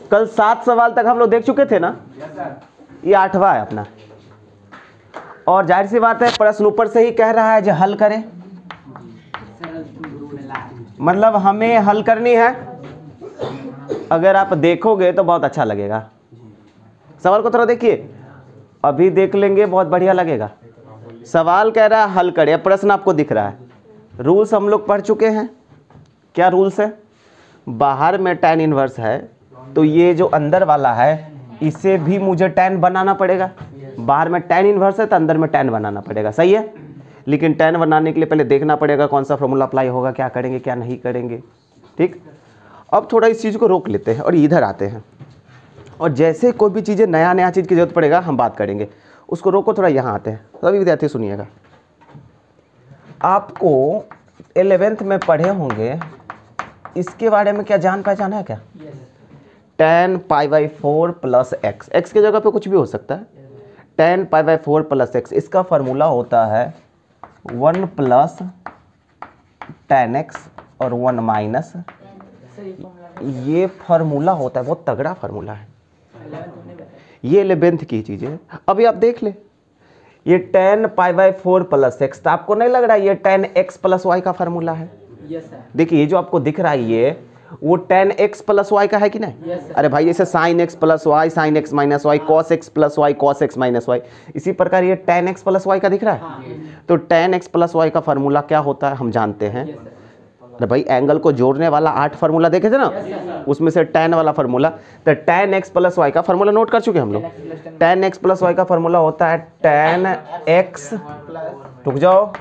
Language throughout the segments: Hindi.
कल 7 सवाल तक हम लोग देख चुके थे ना, ये 8वां है अपना। और जाहिर सी बात है प्रश्न ऊपर से ही कह रहा है जो हल करें, मतलब हमें हल करनी है। अगर आप देखोगे तो बहुत अच्छा लगेगा। सवाल को थोड़ा देखिए, अभी देख लेंगे बहुत बढ़िया लगेगा। सवाल कह रहा है हल करें, प्रश्न आपको दिख रहा है। रूल्स हम लोग पढ़ चुके हैं। क्या रूल्स है? बाहर में tan इनवर्स है तो ये जो अंदर वाला है इसे भी मुझे tan बनाना पड़ेगा। बाहर में tan इनवर्स है तो अंदर में tan बनाना पड़ेगा, सही है। लेकिन tan बनाने के लिए पहले देखना पड़ेगा कौन सा फॉर्मूला अप्लाई होगा, क्या करेंगे क्या नहीं करेंगे, ठीक। अब थोड़ा इस चीज़ को रोक लेते हैं और इधर आते हैं, और जैसे कोई भी चीज़ें नया चीज़ की जरूरत पड़ेगा हम बात करेंगे। उसको रोको, थोड़ा यहाँ आते हैं। सभी विद्यार्थी सुनिएगा, आपको 11th में पढ़े होंगे, इसके बारे में क्या जान पहचान है क्या? tan π/4 प्लस एक्स, एक्स की जगह पे कुछ भी हो सकता है। tan π/4 प्लस एक्स, इसका फार्मूला होता है 1 प्लस tan x और 1 माइनस, ये फार्मूला होता है, बहुत तगड़ा फार्मूला है। ये 11th की चीज़ें अभी आप देख ले। ये tan π/4 प्लस एक्स, तो आपको नहीं लग रहा है ये tan x प्लस वाई का फार्मूला है? देखिए ये जो आपको दिख रहा है ये वो tan x प्लस वाई का है कि नहीं? अरे भाई ऐसे sin x plus y, sin x minus y, cos x plus y, cos x minus y, इसी प्रकार ये tan x प्लस वाई का दिख रहा है। तो tan x प्लस वाई का फार्मूला क्या होता है हम जानते हैं। अरे भाई एंगल को जोड़ने वाला 8 फार्मूला देखे थे ना, उसमें से tan वाला फार्मूला, तो tan x प्लस वाई का फार्मूला नोट कर चुके हम लोग। tan x प्लस वाई का फार्मूला होता है tan x, रुक जाओ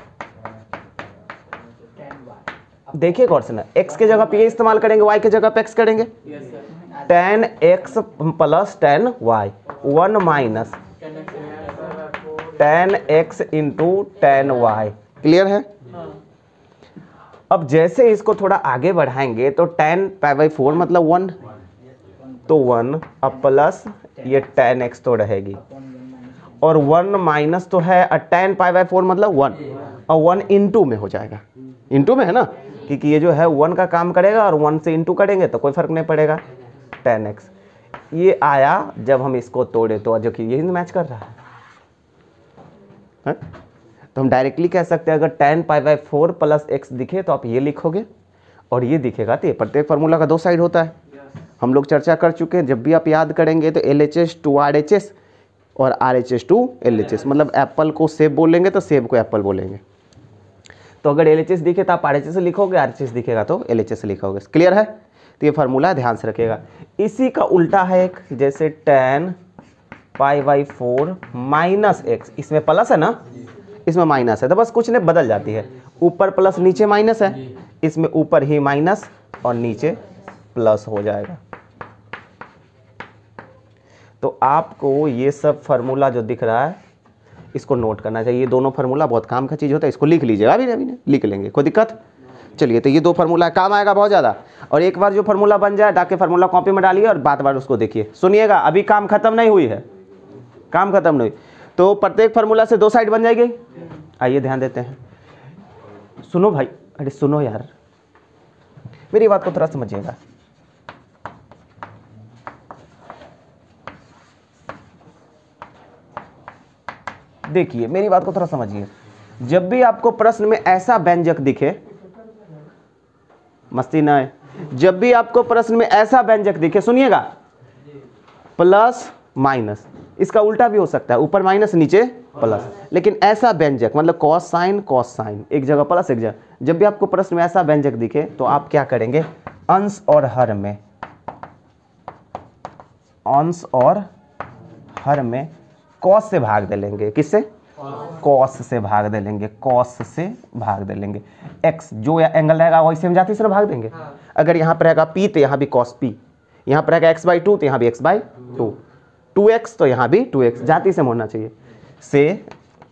देखिए गौर से ना, x के जगह पे ये इस्तेमाल करेंगे, y के जगह पे x करेंगे। tan x plus tan y, 1 minus tan x into tan y, clear है। अब जैसे इसको थोड़ा आगे बढ़ाएंगे तो tan π/4 मतलब 1, तो 1 अब प्लस ये tan x तो रहेगी, और 1 माइनस तो है, tan π/4 मतलब 1, और 1 इंटू में हो जाएगा। इंटू में है ना, क्योंकि ये जो है 1 का काम करेगा और 1 से इंटू करेंगे तो कोई फर्क नहीं पड़ेगा। tan x ये आया, जब हम इसको तोड़े तो जो कि यही मैच कर रहा है। तो हम डायरेक्टली कह सकते हैं अगर tan π/4 प्लस एक्स दिखे तो आप ये लिखोगे और ये दिखेगा। तो ये प्रत्येक फार्मूला का 2 साइड होता है, हम लोग चर्चा कर चुके हैं। जब भी आप याद करेंगे तो LHS टू RHS और RHS टू LHS, मतलब एप्पल को सेब बोलेंगे तो सेब को एप्पल बोलेंगे। तो अगर LHS दिखे तो आप RHS से लिखोगे, RHS दिखेगा तो LHS से लिखोगे, क्लियर है। तो ये फार्मूला ध्यान से रखिएगा। इसी का उल्टा है एक, जैसे tan π/4 माइनस एक्स, इसमें प्लस है ना, इसमें माइनस है, तो बस कुछ नहीं बदल जाती है, ऊपर प्लस नीचे माइनस है, इसमें ऊपर ही माइनस और नीचे प्लस हो जाएगा। तो आपको ये सब फार्मूला जो दिख रहा है इसको नोट करना चाहिए। ये दोनों फार्मूला बहुत काम का चीज़ होता है, इसको लिख लीजिएगा। अभी नहीं लिख लेंगे, कोई दिक्कत। चलिए, तो ये 2 फार्मूला काम आएगा बहुत ज़्यादा। और एक बार जो फार्मूला बन जाए डाके फार्मूला कॉपी में डालिए और बार उसको देखिए, सुनिएगा। अभी काम खत्म नहीं हुई है, काम खत्म नहीं हुई। तो प्रत्येक फार्मूला से 2 साइड बन जाएगी। आइए ध्यान देते हैं, सुनो भाई, अरे सुनो यार, मेरी बात को थोड़ा समझिएगा। देखिए मेरी बात को थोड़ा समझिए। जब भी आपको प्रश्न में ऐसा व्यंजक दिखे, मस्ती ना है, जब भी आपको प्रश्न में ऐसा व्यंजक दिखे, सुनिएगा, प्लस माइनस, इसका उल्टा भी हो सकता है, ऊपर माइनस नीचे प्लस, लेकिन ऐसा व्यंजक मतलब कॉस साइन, एक जगह प्लस एक जगह, जब भी आपको प्रश्न में ऐसा व्यंजक दिखे तो आप क्या करेंगे, अंश और हर में कॉस से भाग दे लेंगे। किससे? कॉस से भाग दे लेंगे, कॉस से भाग दे लेंगे। एक्स जो एंगल रहेगा वैसे हम जाति से भाग देंगे। अगर यहाँ पर रहेगा पी तो यहाँ भी कॉस पी, यहाँ पर रहेगा x/2 तो यहाँ भी x/2, 2x तो यहाँ भी 2x, जाति से होना चाहिए, से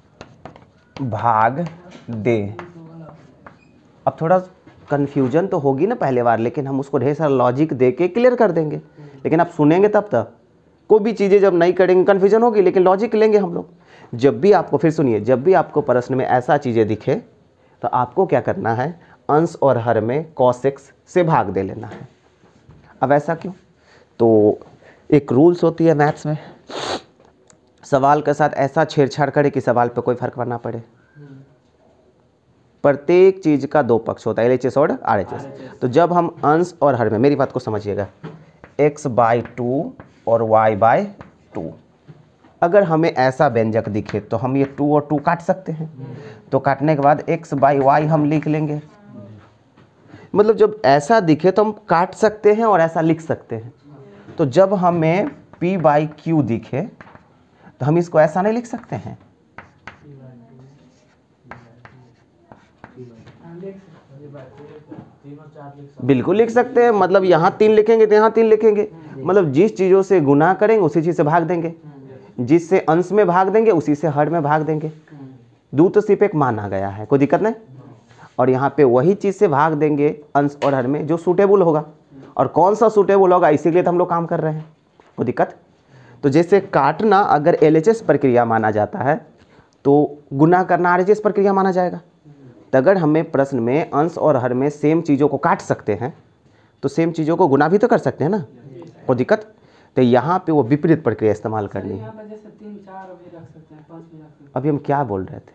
भाग दे। अब थोड़ा कन्फ्यूजन तो होगी ना पहले बार, लेकिन हम उसको ढेर सारा लॉजिक दे के क्लियर कर देंगे। लेकिन आप सुनेंगे तब तक, कोई भी चीज़ें जब नहीं करेंगे कन्फ्यूजन होगी, लेकिन लॉजिक लेंगे हम लोग। जब भी आपको, फिर सुनिए, जब भी आपको प्रश्न में ऐसा चीज़ें दिखे तो आपको क्या करना है, अंश और हर में cos x से भाग दे लेना है। अब ऐसा क्यों? तो एक रूल्स होती है मैथ्स में, सवाल के साथ ऐसा छेड़छाड़ करे कि सवाल पे कोई फर्क ना पड़े। प्रत्येक चीज का दो पक्ष होता है, LHS और RHS। तो जब हम अंश और हर में, मेरी बात को समझिएगा, x/2 और y/2, अगर हमें ऐसा व्यंजक दिखे तो हम ये 2 और 2 काट सकते हैं। तो काटने के बाद x/y हम लिख लेंगे। मतलब जब ऐसा दिखे तो हम काट सकते हैं और ऐसा लिख सकते हैं। तो जब हमें p/q दिखे तो हम इसको ऐसा नहीं लिख सकते हैं, बिल्कुल लिख सकते हैं। मतलब यहाँ 3 लिखेंगे तो यहाँ 3 लिखेंगे। मतलब जिस चीज़ों से गुना करेंगे उसी चीज़ से भाग देंगे, जिससे अंश में भाग देंगे उसी से हर में भाग देंगे। दो तो सिर्फ एक माना गया है, कोई दिक्कत नहीं। और यहाँ पे वही चीज़ से भाग देंगे अंश और हर में जो सूटेबल होगा। और कौन सा सूटेबल होगा इसीलिए तो हम लोग काम कर रहे हैं, कोई दिक्कत। तो जैसे काटना अगर LHS प्रक्रिया माना जाता है तो गुना करना RHS प्रक्रिया माना जाएगा। तो अगर हमें प्रश्न में अंश और हर में सेम चीज़ों को काट सकते हैं तो सेम चीज़ों को गुना भी तो कर सकते हैं ना, कोई दिक्कत। तो यहाँ पे वो विपरीत प्रक्रिया इस्तेमाल करनी है। अभी हम क्या बोल रहे थे,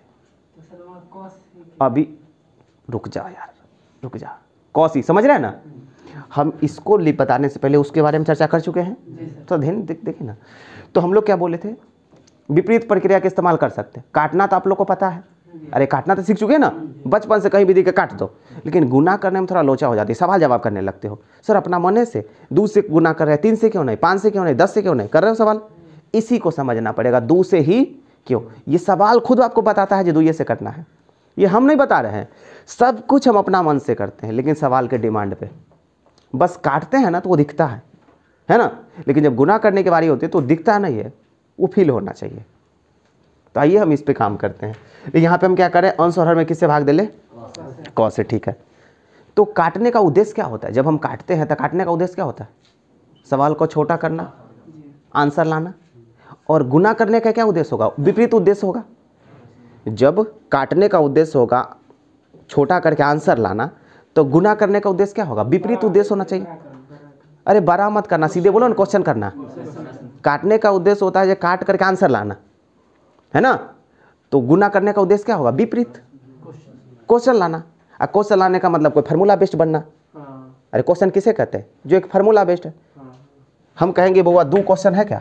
अभी रुक जा यार, रुक जा। कौसी समझ रहे हैं ना, हम इसको बताने से पहले उसके बारे में चर्चा कर चुके हैं, तो ध्यान देखिए ना। तो हम लोग क्या बोले थे, विपरीत प्रक्रिया का इस्तेमाल कर सकते हैं। काटना तो आप लोग को पता है, अरे काटना तो सीख चुके हैं ना, बचपन से कहीं भी दिखे काट दो। लेकिन गुना करने में थोड़ा लोचा हो जाती है, सवाल जवाब करने लगते हो। सर अपना मन से 2 से गुना कर रहे हैं, 3 से क्यों नहीं, 5 से क्यों नहीं, 10 से क्यों नहीं कर रहे हो सवाल। इसी को समझना पड़ेगा, 2 से ही क्यों। ये सवाल खुद आपको बताता है जो 2 से करना है, ये हम नहीं बता रहे हैं। सब कुछ हम अपना मन से करते हैं, लेकिन सवाल के डिमांड पे बस काटते हैं ना तो वो दिखता है ना। लेकिन जब गुना करने की बारी होती है तो दिखता नहीं है, वो फील होना चाहिए। तो आइए हम इस पे काम करते हैं। यहाँ पे हम क्या करें, अंश और हर में किससे भाग दे ले, क से, ठीक है। तो काटने का उद्देश्य क्या होता है, जब हम काटते हैं तो काटने का उद्देश्य क्या होता है, सवाल को छोटा करना, आंसर लाना। और गुना करने का क्या उद्देश्य होगा, विपरीत उद्देश्य होगा। जब काटने का उद्देश्य होगा छोटा करके आंसर लाना, तो गुना करने का उद्देश्य क्या होगा, विपरीत उद्देश्य होना चाहिए। अरे बड़ा मत करना, सीधे बोलो ना, क्वेश्चन करना। काटने का उद्देश्य होता है जो काट करके आंसर लाना, है ना। तो गुना करने का उद्देश्य क्या होगा, विपरीत क्वेश्चन लाना। और क्वेश्चन लाने का मतलब कोई फार्मूला बेस्ड बनना। अरे क्वेश्चन किसे कहते हैं, जो एक फार्मूला बेस्ड है। हम कहेंगे बउआ 2 क्वेश्चन है क्या,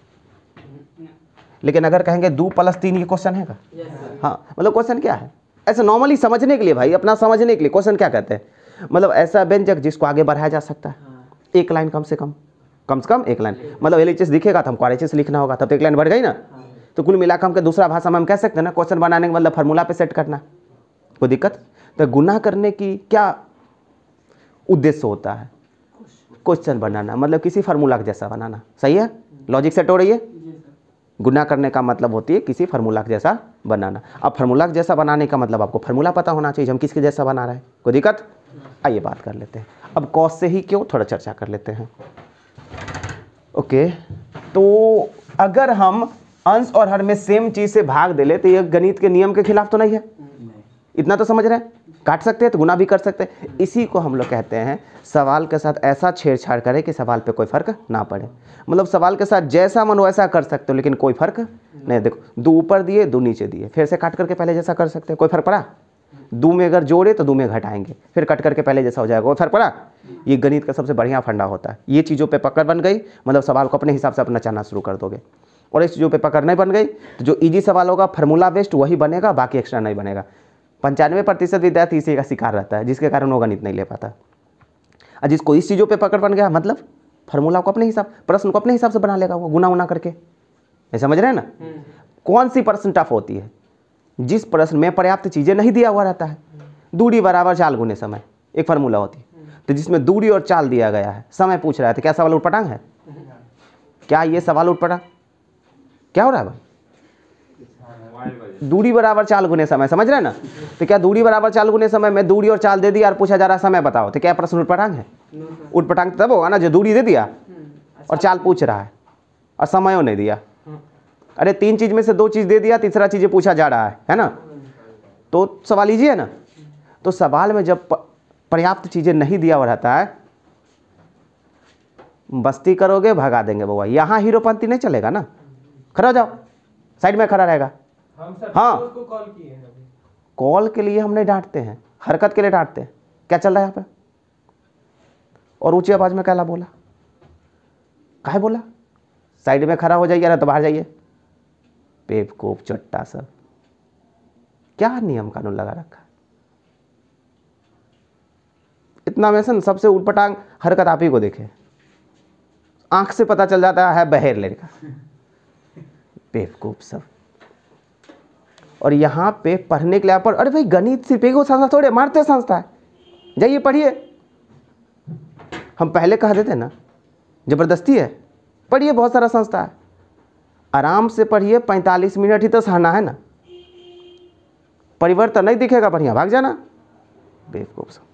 लेकिन अगर कहेंगे 2 + 3 ये क्वेश्चन है क्या, हाँ मतलब क्वेश्चन क्या है, ऐसे नॉर्मली समझने के लिए भाई, अपना समझने के लिए क्वेश्चन क्या कहते हैं। मतलब ऐसा व्यंजक जिसको आगे बढ़ाया जा सकता है, एक लाइन कम से कम एक लाइन। मतलब LHS दिखेगा तो हमको RHS लिखना होगा, तब तो एक लाइन बढ़ गई ना। तो कुल मिलाकर हम के दूसरा भाषा में हम कह सकते हैं ना, क्वेश्चन बनाने का मतलब फार्मूला पे सेट करना, कोई दिक्कत। तो गुना करने की क्या उद्देश्य होता है, क्वेश्चन बनाना, मतलब किसी फार्मूला के जैसा बनाना। सही है, लॉजिक सेट हो रही है। गुना करने का मतलब होती है किसी फार्मूला के जैसा बनाना। अब फार्मूला के जैसा बनाने का मतलब आपको फार्मूला पता होना चाहिए, हम किसके जैसा बना रहे हैं, कोई दिक्कत। आइए बात कर लेते हैं। अब कॉस से ही क्यों थोड़ा चर्चा कर लेते हैं। ओके, तो अगर हम अंश और हर में सेम चीज से भाग दे ले तो ये गणित के नियम के खिलाफ तो नहीं है, इतना तो समझ रहे हैं। काट सकते हैं तो गुना भी कर सकते हैं। इसी को हम लोग कहते हैं सवाल के साथ ऐसा छेड़छाड़ करें कि सवाल पे कोई फर्क ना पड़े। मतलब सवाल के साथ जैसा मन वैसा कर सकते हो, लेकिन कोई फर्क नहीं। देखो 2 ऊपर दिए 2 नीचे दिए, फिर से काट करके पहले जैसा कर सकते हैं, कोई फर्क पड़ा। 2 में अगर जोड़े तो 2 में घटाएंगे, फिर कट करके पहले जैसा हो जाएगा, कोई फर्क पड़ा। ये गणित का सबसे बढ़िया फंडा होता है। ये चीज़ों पे पकड़ बन गई मतलब सवाल को अपने हिसाब से अपना नचाना शुरू कर दोगे। और इस चीज़ों पे पकड़ नहीं बन गई तो जो इजी सवाल होगा फार्मूला बेस्ड वही बनेगा, बाकी एक्स्ट्रा नहीं बनेगा। 95% विद्यार्थी इसी का शिकार रहता है, जिसके कारण वो गणित नहीं ले पाता। और जिसको इस चीज़ों पे पकड़ बन गया मतलब फार्मूला को अपने हिसाब, प्रश्न को अपने हिसाब से बना लेगा वो, गुना उना करके। ये समझ रहे हैं ना। कौन सी प्रश्न टफ होती है, जिस प्रश्न में पर्याप्त चीज़ें नहीं दिया हुआ रहता है। दूरी बराबर चाल गुने समय एक फार्मूला होती है, तो जिसमें दूरी और चाल दिया गया है, समय पूछ रहा है, तो क्या सवाल उठपटांग है, क्या ये सवाल उठपटांग क्या हो रहा है भाई। दूरी बराबर चाल गुने समय, समझ रहे हैं ना। तो क्या दूरी बराबर चाल गुने समय में दूरी और चाल दे दिया और पूछा जा रहा समय बताओ, तो क्या प्रश्न उठपटांग है। उठपटांग तब होगा ना जो दूरी दे दिया और चाल पूछ रहा है और समय नहीं दिया। अरे 3 चीज में से 2 चीज दे दिया, तीसरा चीज पूछा जा रहा है ना, तो सवाल लीजिए है ना। तो सवाल में जब पर्याप्त चीजें नहीं दिया हुआ रहता है, मस्ती करोगे भगा देंगे बउआ। यहाँ हीरोपंती नहीं चलेगा ना, खड़ा हो जाओ, साइड में खड़ा रहेगा। हाँ उसको कॉल किए हैं अभी। कॉल के लिए हम नहीं डांटते हैं, हरकत के लिए डांटते हैं। क्या चल रहा है यहाँ पे? और ऊंची आवाज में क्या बोला, काहे बोला? साइड में खड़ा हो जाइए ना तो बाहर जाइए। बेवकूफ चट्टा सब, क्या नियम कानून लगा रखा है? इतना में से सबसे उलपटांग हरकत आप ही को देखे, आंख से पता चल जाता है बहेर लड़का, बेवकूफ सब। और यहाँ पे पढ़ने के लिए आप अरे भाई गणित सिर्फ एक संस्था थोड़े, मारते संस्था है, जाइए पढ़िए। हम पहले कह देते ना जबरदस्ती है, पढ़िए, बहुत सारा संस्था है, आराम से पढ़िए। 45 मिनट ही तो सहना है ना, परिवर्तन नहीं दिखेगा बढ़िया भाग जाना, बेवकूफ सब।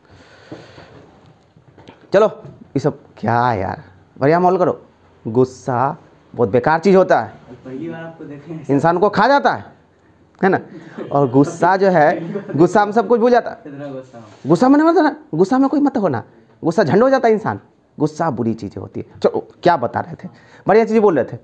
चलो ये सब क्या है यार, बढ़िया माहौल करो। गुस्सा बहुत बेकार चीज़ होता है, पहली बार आपको देखें, इंसान को खा जाता है ना। और गुस्सा जो है, गुस्सा में सब कुछ भूल जाता है। गुस्सा में नहीं मत ना, गुस्सा में कोई मत होना, गुस्सा झंड हो जाता है इंसान। गुस्सा बुरी चीज़ें होती है। चलो क्या बता रहे थे, बढ़िया चीज़ बोल रहे थे।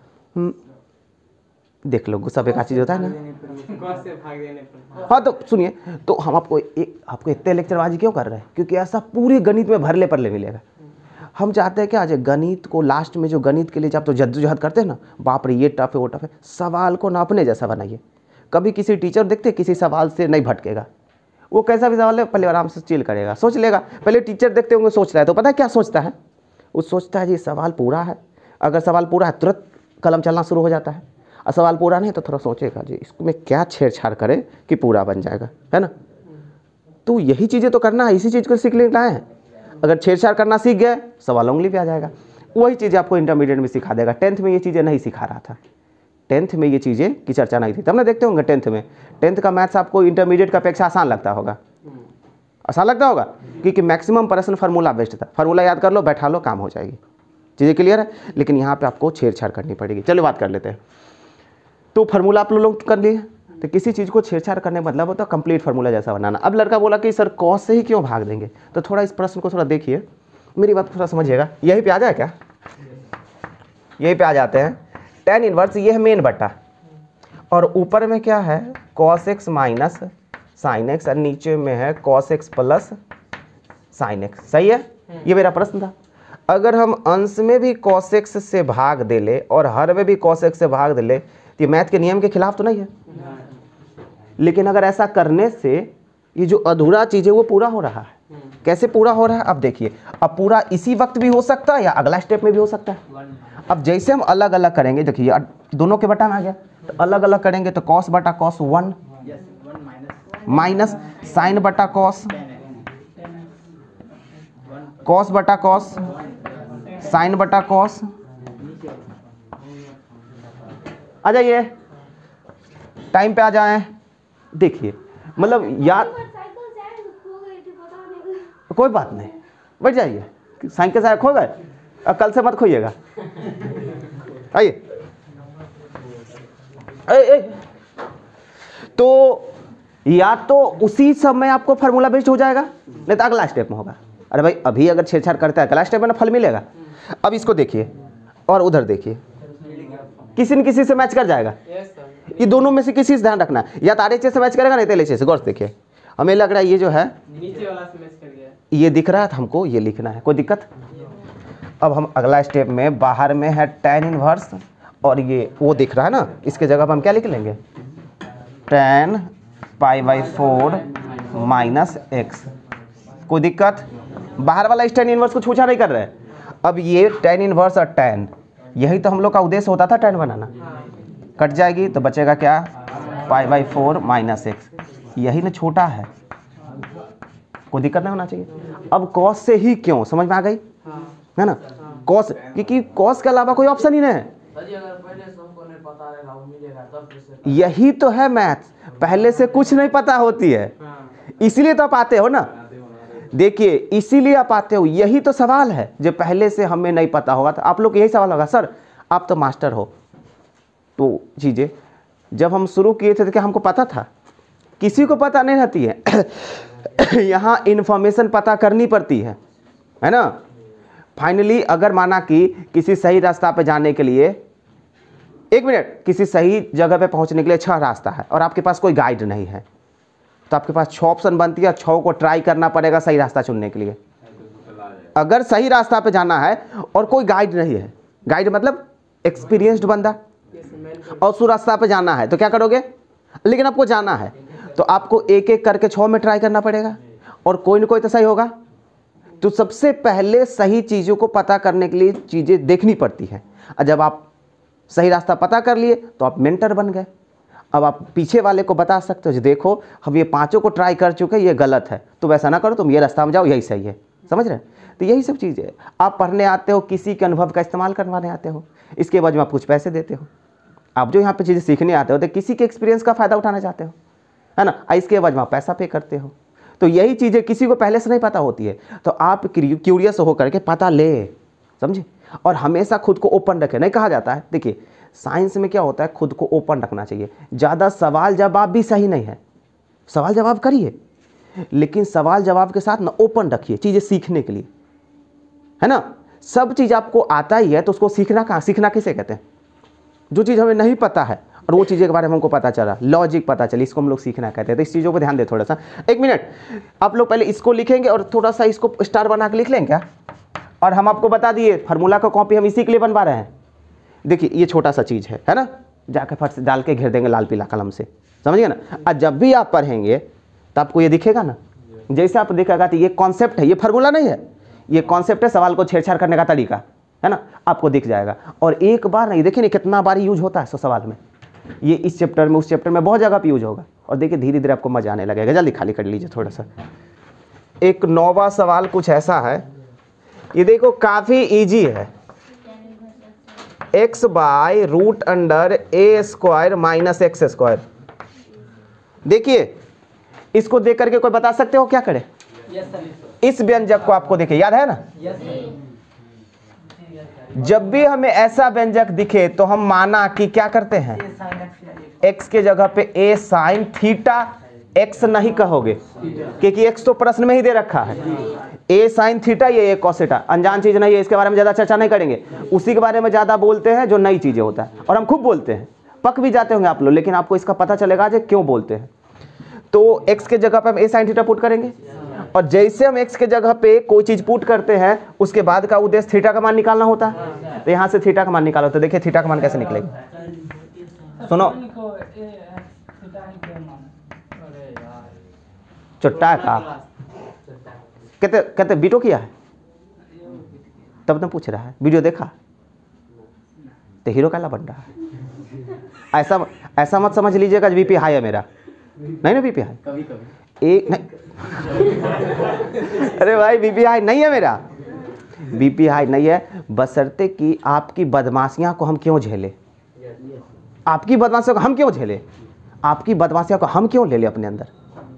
देख लो गुस्सा बेकार चीज़ होता है ना। हाँ तो सुनिए, तो हम आपको इतने लेक्चरबाजी क्यों कर रहे हैं? क्योंकि ऐसा पूरे गणित में भरले परले मिलेगा। हम चाहते हैं कि आज गणित को लास्ट में जो गणित के लिए जब तो जद्दोजहद करते हैं ना, बाप रे ये टफ है वो टफ है, सवाल को ना अपने जैसा बनाइए। कभी किसी टीचर देखते किसी सवाल से नहीं भटकेगा, वो कैसा भी सवाल है पहले आराम से चिल करेगा, सोच लेगा। पहले टीचर देखते होंगे सोच रहा है, तो पता है क्या सोचता है? वो सोचता है जी सवाल पूरा है, अगर सवाल पूरा है तुरंत कलम चलना शुरू हो जाता है, और सवाल पूरा नहीं तो थोड़ा सोचेगा जी इसमें क्या छेड़छाड़ करे कि पूरा बन जाएगा, है ना। तो यही चीज़ें तो करना है, इसी चीज़ को सीख लेना है। अगर छेड़छाड़ करना सीख गए सवाल उंगली पे आ जाएगा। वही चीज़ें आपको इंटरमीडिएट में सिखा देगा। 10th में ये चीज़ें नहीं सिखा रहा था, 10th में ये चीज़ें की चर्चा नहीं थी, तब ना देखते होंगे 10th में। 10th का मैथ्स आपको इंटरमीडिएट का अपेक्षा आसान लगता होगा, आसान लगता होगा, क्योंकि मैक्सिमम प्रश्न फार्मूला बेस्ड था। फार्मूला याद कर लो, बैठा लो, काम हो जाएगी, चीज़ें क्लियर है। लेकिन यहाँ पे आपको छेड़छाड़ करनी पड़ेगी। चलो बात कर लेते हैं। तो फार्मूला आप लोग कर लिए, तो किसी चीज़ को छेड़छाड़ करने का मतलब होता है कंप्लीट फार्मूला जैसा बनाना। अब लड़का बोला कि सर कॉस से ही क्यों भाग देंगे, तो थोड़ा इस प्रश्न को थोड़ा देखिए, मेरी बात थोड़ा समझिएगा। यहीं पे आ जाए क्या, यहीं पे आ जाते हैं। tan इनवर्स ये है मेन बट्टा, और ऊपर में क्या है cos x minus sine x, और नीचे में है cos x plus sine x. सही है, ये मेरा प्रश्न था। अगर हम अंश में भी cos x से भाग दे ले और हर में भी cos x से भाग दे ले, तो ये मैथ के नियम के खिलाफ तो नहीं है। लेकिन अगर ऐसा करने से ये जो अधूरा चीज़ है वो पूरा हो रहा है। कैसे पूरा हो रहा है अब देखिए। अब पूरा इसी वक्त भी हो सकता है या अगला स्टेप में भी हो सकता है। अब जैसे हम अलग अलग करेंगे, देखिए दोनों के बटा में आ गया, तो अलग अलग करेंगे तो cos बटा cos 1 माइनस साइन बटा cos, cos बटा cos साइन बटा cos। आ जाइए टाइम पे आ जाएं। देखिए मतलब यार कोई बात नहीं, बैठ जाइए, साइकिल से खो गए, अब कल से मत खोइएगा। आइए तो या तो उसी समय आपको फार्मूला बेस्ड हो जाएगा, नहीं तो अगला स्टेप में होगा। अरे भाई अभी अगर छेड़छाड़ करता है अगला स्टेप में ना फल मिलेगा। अब इसको देखिए और उधर देखिए, किसी न किसी से मैच कर जाएगा। ये दोनों में से किसी से ध्यान रखना है, या तो आरएचए से मैच करेगा नहीं तो एलएचए से। गौर से देखिए, हमें लग रहा है ये जो है नीचे वाला से मैच कर गया, ये दिख रहा है तो हमको ये लिखना है, कोई दिक्कत। अब हम अगला स्टेप में बाहर में है tan इनवर्स और ये वो दिख रहा है ना, इसके जगह पर हम क्या लिख लेंगे tan π/4 माइनस x। कोई दिक्कत, बाहर वाला इस tan इनवर्स को छूछा नहीं कर रहे हैं। अब ये tan इनवर्स और tan, यही तो हम लोग का उद्देश्य होता था tan बनाना। कट जाएगी तो बचेगा क्या π/4 माइनस x, यही ना छोटा है, कोई दिक्कत नहीं होना चाहिए। अब cos से ही क्यों, समझ में आ गई है ना। cos, क्योंकि cos के अलावा कोई ऑप्शन ही नहीं है। यही तो है मैथ्स, पहले से कुछ नहीं पता होती है, इसीलिए तो आप आते हो ना। देखिए इसीलिए आप आते हो, यही तो सवाल है जो पहले से हमें नहीं पता होगा। तो आप लोग यही सवाल होगा, सर आप तो मास्टर हो, तो चीज़ें जब हम शुरू किए थे तो क्या हमको पता था? किसी को पता नहीं रहती है। यहाँ इन्फॉर्मेशन पता करनी पड़ती है ना। फाइनली अगर माना कि किसी सही रास्ता पे जाने के लिए, एक मिनट, किसी सही जगह पे पहुंचने के लिए 6 रास्ता है और आपके पास कोई गाइड नहीं है, तो आपके पास 6 ऑप्शन बनती है और 6 को ट्राई करना पड़ेगा सही रास्ता चुनने के लिए। अगर सही रास्ता पे जाना है और कोई गाइड नहीं है, गाइड मतलब एक्सपीरियंस्ड बंदा, और उस रास्ता पे जाना है तो क्या करोगे? लेकिन आपको जाना है तो आपको एक एक करके 6 में ट्राई करना पड़ेगा और कोई ना कोई तो सही होगा। तो सबसे पहले सही चीज़ों को पता करने के लिए चीज़ें देखनी पड़ती हैं, और जब आप सही रास्ता पता कर लिए तो आप मेंटर बन गए। अब आप पीछे वाले को बता सकते हो जी देखो हम ये 5 को ट्राई कर चुके हैं, ये गलत है, तो वैसा ना करो, तुम ये रास्ता में जाओ, यही सही है। समझ रहे हैं? तो यही सब चीज़ें आप पढ़ने आते हो, किसी के अनुभव का इस्तेमाल करवाने आते हो, इसके बाद में आप कुछ पैसे देते हो। आप जो यहाँ पे चीज़ें सीखने आते हो तो किसी के एक्सपीरियंस का फ़ायदा उठाना चाहते हो, है ना, इसके बाद में आप पैसा पे करते हो। तो यही चीज़ें किसी को पहले से नहीं पता होती है, तो आप क्यूरियस होकर के पता ले, समझे, और हमेशा खुद को ओपन रखें। नहीं कहा जाता है, देखिए साइंस में क्या होता है, खुद को ओपन रखना चाहिए। ज़्यादा सवाल जवाब भी सही नहीं है, सवाल जवाब करिए लेकिन सवाल जवाब के साथ ना ओपन रखिए चीज़ें सीखने के लिए, है ना। सब चीज़ आपको आता ही है तो उसको सीखना कहाँ, सीखना किसे कहते हैं? जो चीज़ हमें नहीं पता है और वो चीज़ें के बारे में हमको पता चला, लॉजिक पता चली, इसको हम लोग सीखना कहते हैं। तो इस चीज़ों पर ध्यान दें थोड़ा सा। एक मिनट, आप लोग पहले इसको लिखेंगे और थोड़ा सा इसको स्टार बना के लिख लेंगे क्या? और हम आपको बता दिए फार्मूला का कॉपी हम इसी के लिए बनवा रहे हैं। देखिए ये छोटा सा चीज़ है ना, जाके फट से डाल के घेर देंगे लाल पीला कलम से, समझिए ना। और जब भी आप पढ़ेंगे तो आपको ये दिखेगा ना, जैसे आप दिखेगा तो ये कॉन्सेप्ट है, ये फार्मूला नहीं है, ये कॉन्सेप्ट है, सवाल को छेड़छाड़ करने का तरीका है ना, आपको दिख जाएगा। और एक बार नहीं, देखिए नहीं कितना बार यूज होता है सवाल में, ये इस चैप्टर में उस चैप्टर में बहुत जगह पे यूज होगा। और देखिए धीरे धीरे आपको मजा आने लगेगा। जल्दी खाली कर लीजिए थोड़ा सा। एक 9वां सवाल कुछ ऐसा है, ये देखो काफ़ी ईजी है। x by root under a square minus x square. देखिए इसको देख करके कोई बता सकते हो क्या करे? इस व्यंजक को आपको देखिए याद है ना, जब भी हमें ऐसा व्यंजक दिखे तो हम माना कि क्या करते हैं, x के जगह पे a साइन थीटा, x नहीं कहोगे क्योंकि x तो प्रश्न में ही दे रखा है, a साइन थीटा, ये a cos थीटा, अनजान चीज नहीं है, इसके बारे में ज्यादा चर्चा नहीं करेंगे। उसी के बारे में ज्यादा बोलते हैं जो नई चीजें होता है, और हम खूब बोलते हैं, पक भी जाते होंगे आप लोग, लेकिन आपको इसका पता चलेगा जो क्यों बोलते हैं। तो x के जगह पे हम a साइन थीटा पुट करेंगे, और जैसे हम x के जगह पे कोई चीज पुट करते हैं उसके बाद का उद्देश्य थीटा का मान निकालना होता है। तो यहाँ से थीटा का मान निकालो, तो देखिए थीटा का मान कैसे निकलेगा। सुनो चुट्टा का कहते कहते बीटो किया है, तब तो पूछ रहा है वीडियो देखा तो हीरो काला बन रहा है। ऐसा मत समझ लीजिएगा बीपी हाई है मेरा, नहीं ना बीपी हाई कभी कभी एक नहीं अरे भाई बीपी हाई नहीं है मेरा, बीपी हाई नहीं है, बशर्ते कि आपकी बदमाशियां को हम क्यों झेले, आपकी बदमाशियों को हम क्यों झेले, आपकी बदमाशियों को हम क्यों ले ले अपने अंदर।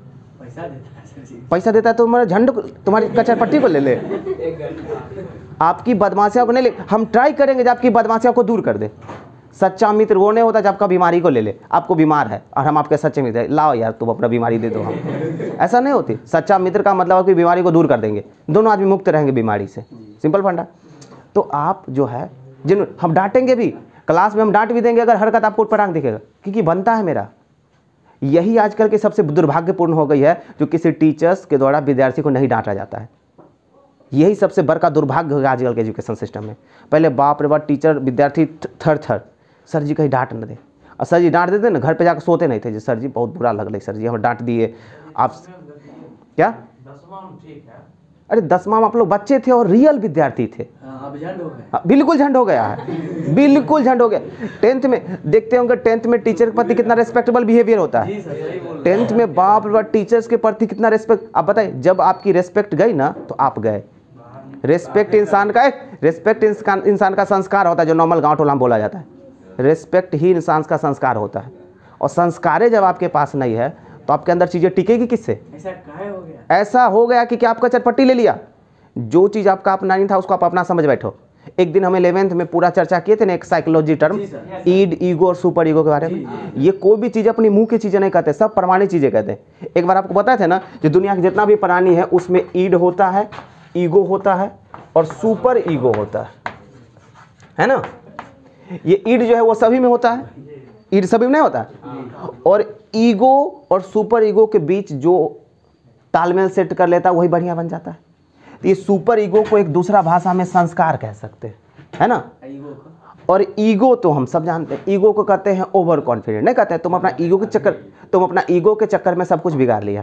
पैसा देता है तो तुम्हारे झंड तुम्हारी कचर पट्टी को ले ले, आपकी बदमाशियों को नहीं ले, हम ट्राई करेंगे जब आपकी बदमाशियों को दूर कर दे। सच्चा मित्र वो नहीं होता जब आपका बीमारी को ले ले, आपको बीमार है और हम आपके सच्चे मित्र, लाओ यार तुम अपना बीमारी दे दो हम, ऐसा नहीं होती। सच्चा मित्र का मतलब आपकी बीमारी को दूर कर देंगे, दोनों आदमी मुक्त रहेंगे बीमारी से, सिंपल फंडा। तो आप जो है जिन हम डांटेंगे भी, क्लास में हम डांट भी देंगे अगर हरकत आपको पटांग दिखेगा, क्योंकि बनता है मेरा। यही आजकल की सबसे दुर्भाग्यपूर्ण हो गई है, जो किसी टीचर्स के द्वारा विद्यार्थी को नहीं डांटा जाता है। यही सबसे बड़ा दुर्भाग्य होगा आजकल के एजुकेशन सिस्टम में। पहले बाप रे बाप टीचर विद्यार्थी थर थर, सर जी कहीं डांट न दे, और सर जी डांट देते ना घर पे जाकर सोते नहीं थे जी, सर जी बहुत बुरा लग रहा है, सर जी हम डांट दिए आप क्या। अरे 10वां में आप लोग बच्चे थे और रियल विद्यार्थी थे, बिल्कुल झंड हो गया है, बिल्कुल झंड हो गया। 10th में देखते होंगे, 10th में टीचर के प्रति कितना रेस्पेक्टेबल बिहेवियर होता है, 10th में बाप रे टीचर्स के प्रति कितना रेस्पेक्ट। आप बताइए जब आपकी रेस्पेक्ट गई ना तो आप गए। रेस्पेक्ट इंसान का संस्कार होता है, जो नॉर्मल गाँव टोला में बोला जाता है, रेस्पेक्ट ही इंसान का संस्कार होता है। और संस्कारें जब आपके पास नहीं है तो आपके अंदर चीज़ें टिकेगी किससे। ऐसा हो गया कि क्या आपका चटपट्टी ले लिया, जो चीज़ आपका अपना नहीं था उसको आप अपना समझ बैठो। एक दिन हमें 11th में पूरा चर्चा किए थे ना एक साइकोलॉजी टर्म, ईड, ईगो और सुपर ईगो के बारे में। ये कोई भी चीज़ अपनी मुंह की चीज़ें नहीं कहते, सब प्रमाणित चीज़ें कहते हैं। एक बार आपको बताए थे ना, जो दुनिया की जितना भी प्राणी है उसमें ईड होता है, ईगो होता है और सुपर ईगो होता है ना। ये ईड जो है वो सभी में होता है, ईड सभी में नहीं होता है। और ईगो और सुपर ईगो के बीच जो तालमेल सेट कर लेता है वही बढ़िया बन जाता है। तो ये सुपर ईगो को एक दूसरा भाषा में संस्कार कह सकते हैं, है ना। और ईगो तो हम सब जानते हैं, ईगो को कहते हैं ओवर कॉन्फिडेंट। नहीं कहते हैं तुम अपना ईगो के चक्कर में सब कुछ बिगाड़ लिया।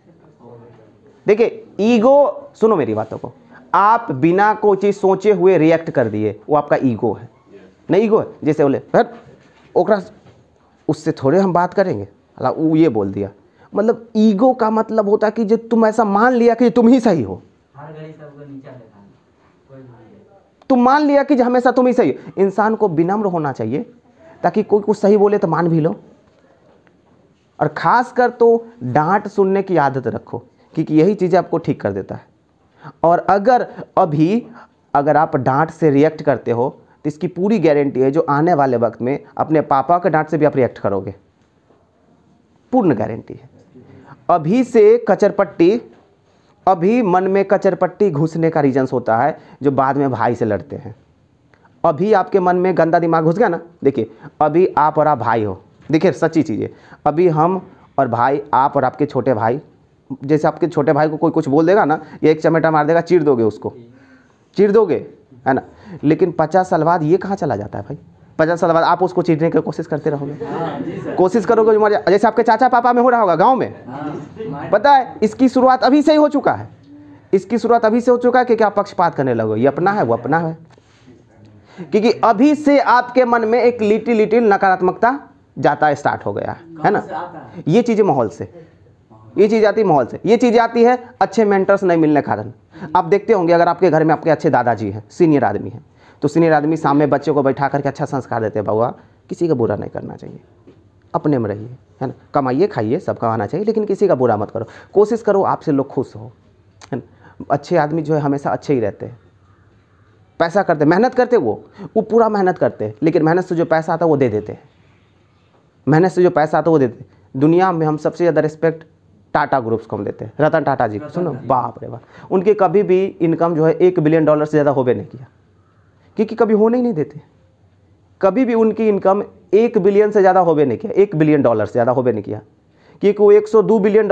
देखिए ईगो, सुनो मेरी बातों को, आप बिना कोई चीज सोचे हुए रिएक्ट कर दिए, वो आपका ईगो है। नहीं ईगो है, जैसे बोले ओकरा उससे थोड़े हम बात करेंगे, वो ये बोल दिया। मतलब ईगो का मतलब होता है कि जो तुम ऐसा मान लिया कि तुम ही सही हो, तुम मान लिया कि हमेशा तुम ही सही हो। इंसान को विनम्र होना चाहिए ताकि कोई कुछ सही बोले तो मान भी लो। और खासकर तो डांट सुनने की आदत रखो, क्योंकि यही चीज़ें आपको ठीक कर देता है। और अगर आप डांट से रिएक्ट करते हो तो इसकी पूरी गारंटी है जो आने वाले वक्त में अपने पापा के डांट से भी आप रिएक्ट करोगे, पूर्ण गारंटी है। अभी से कचरपट्टी, अभी मन में कचरपट्टी घुसने का रीजंस होता है जो बाद में भाई से लड़ते हैं। अभी आपके मन में गंदा दिमाग घुस गया ना, देखिए अभी आप और आप भाई हो, देखिए सच्ची चीज़ है, अभी हम और भाई, आप और आपके छोटे भाई, जैसे आपके छोटे भाई को कोई कुछ बोल देगा ना, ये एक चमेटा मार देगा, चीर दोगे उसको, चीर दोगे, है ना। लेकिन 50 साल बाद ये कहाँ चला जाता है भाई? 50 साल बाद आप उसको चीरने की कोशिश करते रहोगे, कोशिश करोगे, जैसे आपके चाचा पापा में हो रहा होगा गाँव में। पता है इसकी शुरुआत अभी से ही हो चुका है, इसकी शुरुआत अभी से हो चुका है कि आप पक्षपात करने लगो, ये अपना है वो अपना है। क्योंकि अभी से आपके मन में एक लिटिल नकारात्मकता जाता है, स्टार्ट हो गया है ना। ये चीज़ें माहौल से, ये चीज़ आती है माहौल से, ये चीज़ आती है अच्छे मेंटर्स नहीं मिलने के कारण। आप देखते होंगे अगर आपके घर में आपके अच्छे दादाजी हैं, सीनियर आदमी हैं, तो सीनियर आदमी सामने बच्चों को बैठा करके अच्छा संस्कार देते हैं, बाबा किसी का बुरा नहीं करना चाहिए, अपने में रहिए, है ना, कमाइए खाइए, सबका आना चाहिए, लेकिन किसी का बुरा मत करो, कोशिश करो आपसे लोग खुश हो, है ना। अच्छे आदमी जो है हमेशा अच्छे ही रहते हैं, पैसा करते, मेहनत करते, वो पूरा मेहनत करते हैं, लेकिन मेहनत से जो पैसा आता है वो दे देते हैं, मेहनत से जो पैसा आता है वो देते हैं। दुनिया में हम सबसे ज़्यादा रिस्पेक्ट टाटा ग्रुप्स को हम देते हैं, रतन टाटा जी को, सुनो बाप रे बाप, उनके कभी भी इनकम जो है $1 बिलियन से ज़्यादा होबे नहीं किया, क्योंकि कभी होने ही नहीं देते, कभी भी उनकी इनकम 1 बिलियन से ज़्यादा होबे नहीं किया, $1 बिलियन से ज़्यादा होबे नहीं किया, क्योंकि वो $102 बिलियन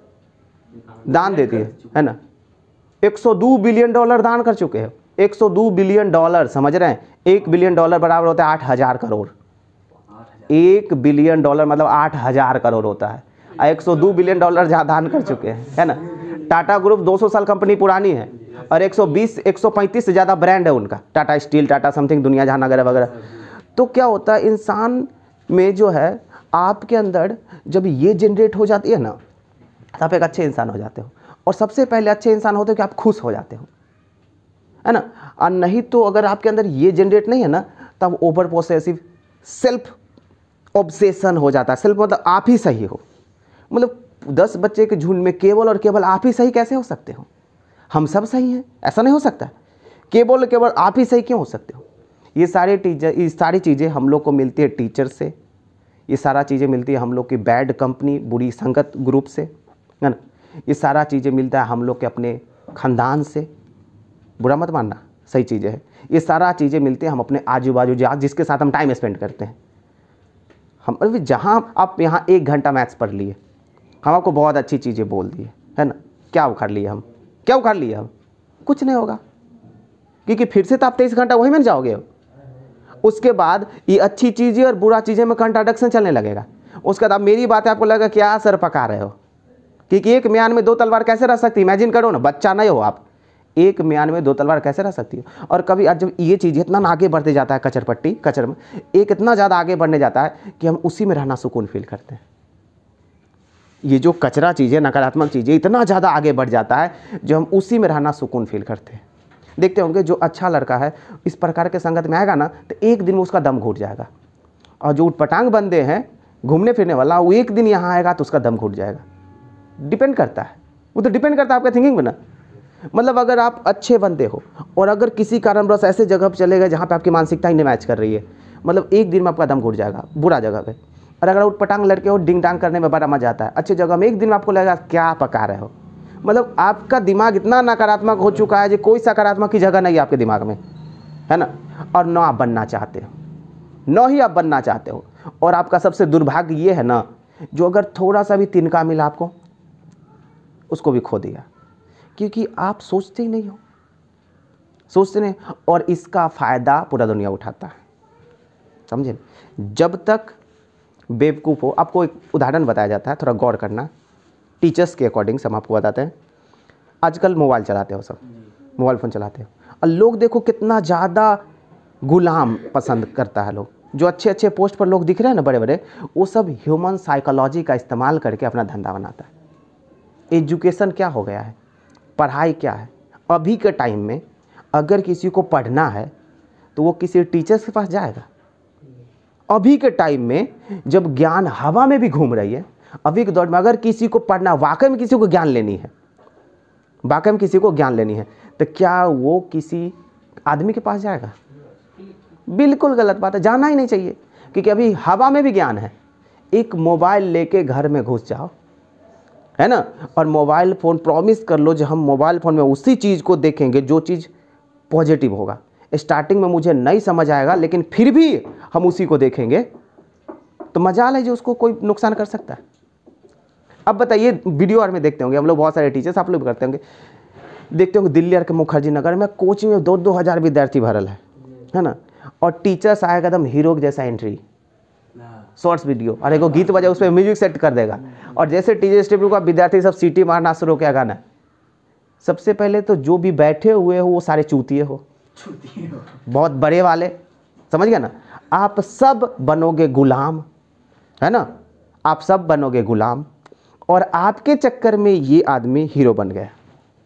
दान देती है ना, $102 बिलियन दान कर चुके हैं, $102 बिलियन, समझ रहे हैं, $1 बिलियन बराबर होता है 8,000 करोड़, $1 बिलियन मतलब 8,000 करोड़ होता है, 102 बिलियन जहाँ दान कर चुके हैं, है ना। टाटा ग्रुप 200 साल कंपनी पुरानी है और 135 से ज़्यादा ब्रांड है उनका, टाटा स्टील, टाटा समथिंग, दुनिया जहान वगैरह वगैरह। तो क्या होता है इंसान में जो है, आपके अंदर जब ये जनरेट हो जाती है ना, तो आप एक अच्छे इंसान हो जाते हो। और सबसे पहले अच्छे इंसान होते हो कि आप खुश हो जाते हो, है ना। और नहीं तो अगर आपके अंदर ये जनरेट नहीं है ना, तब ओवर पोसेसिव, सेल्फ ऑब्सेशन हो जाता है। सेल्फ मतलब आप ही सही हो, मतलब 10 बच्चे के झुंड में केवल और केवल आप ही सही कैसे हो सकते हो? हम सब सही हैं, ऐसा नहीं हो सकता। केवल आप ही सही क्यों हो सकते हो? ये सारी चीज़ें हम लोग को मिलती है टीचर से, ये सारा चीज़ें मिलती है हम लोग की बैड कंपनी, बुरी संगत ग्रुप से, है ना। ये सारा चीज़ें मिलता है हम लोग के अपने ख़ानदान से, बुरा मत मानना, सही चीज़ें हैं। ये सारा चीज़ें मिलती हैं हम अपने आजू बाजू जिसके साथ हम टाइम स्पेंड करते हैं। हम अभी जहाँ आप यहाँ 1 घंटा मैथ्स पढ़ लिए, हम आपको बहुत अच्छी चीज़ें बोल दिए, है ना, क्या उखाड़ लिए हम, क्या उखाड़ लिए हम? कुछ नहीं होगा, क्योंकि फिर से तो आप 23 घंटा वही में जाओगे। उसके बाद ये अच्छी चीज़ें और बुरा चीज़ें में कंट्राडिक्शन चलने लगेगा। उसके बाद मेरी बात है आपको लगेगा क्या सर पका रहे हो, क्योंकि एक म्यान में 2 तलवार कैसे रह सकती है? इमेजिन करो ना, बच्चा नहीं हो आप, एक म्यान में 2 तलवार कैसे रह सकती है? और कभी जब ये चीज़ इतना आगे बढ़ते जाता है, कचर में एक इतना ज़्यादा आगे बढ़ने जाता है कि हम उसी में रहना सुकून फील करते हैं। ये जो कचरा चीज़ें, नकारात्मक चीज़ें इतना ज़्यादा आगे बढ़ जाता है जो हम उसी में रहना सुकून फील करते हैं। देखते होंगे जो अच्छा लड़का है इस प्रकार के संगत में आएगा ना, तो एक दिन में उसका दम घुट जाएगा। और जो उटपटांग बंदे हैं, घूमने फिरने वाला, वो एक दिन यहाँ आएगा तो उसका दम घुट जाएगा। डिपेंड करता है, वो तो डिपेंड करता है आपका थिंकिंग में ना। मतलब अगर आप अच्छे बंदे हो और अगर किसी कारणवश ऐसे जगह पर चले गए जहाँ पे आपकी मानसिकता ही नहीं मैच कर रही है, मतलब एक दिन में आपका दम घुट जाएगा बुरा जगह पे। और अगर उटपटांग लड़के हो, डिंग डांग करने में बड़ा मजा आता है, अच्छी जगह में एक दिन में आपको लगेगा क्या पका रहे हो, मतलब आपका दिमाग इतना नकारात्मक हो चुका है कि कोई सकारात्मक की जगह नहीं है आपके दिमाग में, है ना। और न आप बनना चाहते हो, न ही आप बनना चाहते हो। और आपका सबसे दुर्भाग्य ये है ना, जो अगर थोड़ा सा भी तिनका मिला आपको, उसको भी खो दिया, क्योंकि आप सोचते ही नहीं हो, सोचते नहीं। और इसका फ़ायदा पूरा दुनिया उठाता है, समझे। जब तक बेवकूफ़ हो, आपको एक उदाहरण बताया जाता है, थोड़ा गौर करना। टीचर्स के अकॉर्डिंग हम आपको बताते हैं। आजकल मोबाइल चलाते हो, सब मोबाइल फ़ोन चलाते हो, और लोग देखो कितना ज़्यादा गुलाम पसंद करता है लोग। जो अच्छे अच्छे पोस्ट पर लोग दिख रहे हैं ना, बड़े बड़े, वो सब ह्यूमन साइकोलॉजी का इस्तेमाल करके अपना धंधा बनाता है। एजुकेशन क्या हो गया है, पढ़ाई क्या है। अभी के टाइम में अगर किसी को पढ़ना है तो वो किसी टीचर्स के पास जाएगा। अभी के टाइम में जब ज्ञान हवा में भी घूम रही है, अभी के दौर में अगर किसी को पढ़ना, वाकई में किसी को ज्ञान लेनी है, वाकई में किसी को ज्ञान लेनी है, तो क्या वो किसी आदमी के पास जाएगा? बिल्कुल गलत बात है, जाना ही नहीं चाहिए। क्योंकि अभी हवा में भी ज्ञान है। एक मोबाइल लेके घर में घुस जाओ, है ना, और मोबाइल फ़ोन, प्रॉमिस कर लो जो हम मोबाइल फ़ोन में उसी चीज़ को देखेंगे जो चीज़ पॉजिटिव होगा। स्टार्टिंग में मुझे नहीं समझ आएगा, लेकिन फिर भी हम उसी को देखेंगे, तो मजाल है जो उसको कोई नुकसान कर सकता है। अब बताइए, वीडियो और में देखते होंगे हम लोग, बहुत सारे टीचर्स आप लोग भी करते होंगे, देखते होंगे दिल्ली और के मुखर्जी नगर में कोचिंग में 2-2 हज़ार विद्यार्थी भरल है ना। और टीचर्स आएगा एकदम हीरो जैसा एंट्री, शॉर्ट्स वीडियो, और एक गीत बजा, उस पर म्यूजिक सेट कर देगा, और जैसे टीचर स्टेप का विद्यार्थी सब सीटी मारना शुरू किया गाना। सबसे पहले तो जो भी बैठे हुए हो वो सारे चूतिए हो, बहुत बड़े वाले, समझ गया ना। आप सब बनोगे गुलाम, है ना, आप सब बनोगे गुलाम, और आपके चक्कर में ये आदमी हीरो बन गया।